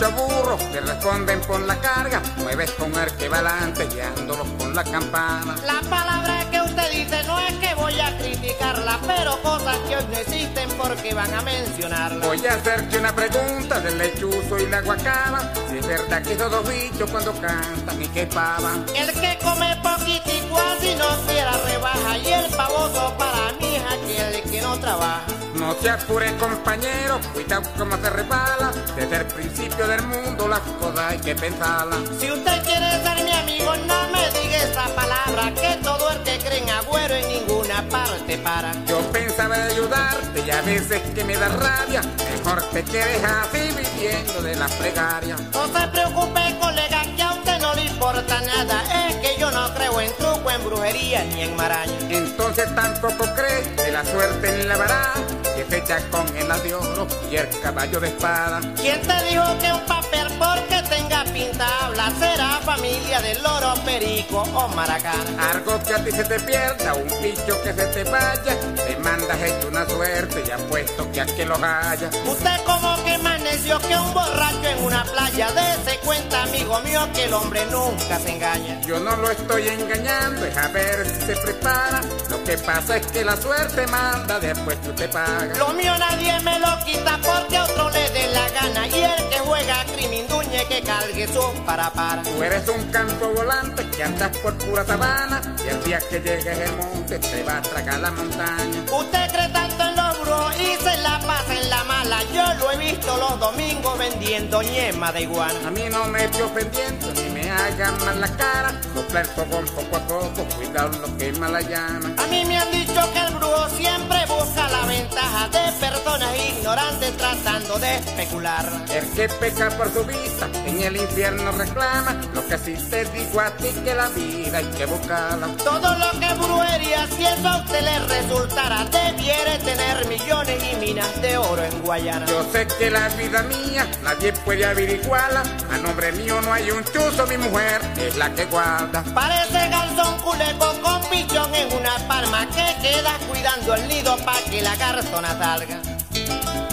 muchos burros que responden por la carga. Mueves con el que va adelante guiándolos con la campana. La palabra que usted dice no es que voy a criticarla, pero cosas que hoy no existen porque van a mencionarla. Voy a hacerte una pregunta del lechuzo y la guacama. Si es verdad que esos dos bichos cuando cantan y que pavan. El que come poquitico así no quiera rebaja, y el pavoso para mí es aquel que no trabaja. No se apure, compañero, cuidado cómo se resbala. Desde el principio del mundo las cosas hay que pensarlas. Si usted quiere ser mi amigo, no me diga esa palabra, que todo el que cree en agüero en ninguna parte para. Yo pensaba de ayudarte y a veces que me da rabia. Mejor te quedes así viviendo de la plegaria. No se preocupe, colega, que a usted no le importa nada. Es que yo no creo en truco, en brujería ni en maraña. Entonces tampoco crees que la suerte en la baraja, que se echa con el adiós y el caballo de espada. ¿Quién te dijo que un papel porque tenga pinta habla será familia del loro, perico o maracana? Algo que a ti se te pierda, un bicho que se te vaya, te mandas hecho una suerte y apuesto que a que lo haya. Usted como que más necio que un borracho en una playa. Dese cuenta, amigo mío, que el hombre nunca se engaña. Yo no lo estoy engañando, es a ver si se prepara. Lo que pasa es que la suerte manda después que usted paga. Lo mío nadie me lo quita porque a otro le dé la gana, y el que juega a criminduñe que cargue su para. Tú eres un campo volante que andas por pura sabana, y el día que llegues el monte te va a tragar la montaña. Usted cree tanto en los brujos y se la pasa en la mala. Yo lo he visto los domingos vendiendo ñema de iguana. A mí no me estoy ofendiendo ni me hagan mal la cara. Sopla el fogón poco a poco, cuidado lo quema la llama. A mí me han dicho que el brujo siempre busca la ventaja de personas ignorantes tratando de especular. El que peca por su vista en el infierno reclama. Lo que sí te digo a ti que la vida hay que buscarla. Todo lo que es brujería, si eso a usted le resultara, debiera tener millones y minas de oro en Guayana. Yo sé que la vida mía nadie puede averiguarla. A nombre mío no hay un chuzo, mi mujer es la que guarda. Parece garzón culeco con pichón en una palma, que queda cuidando el nido pa' que la garzona salga.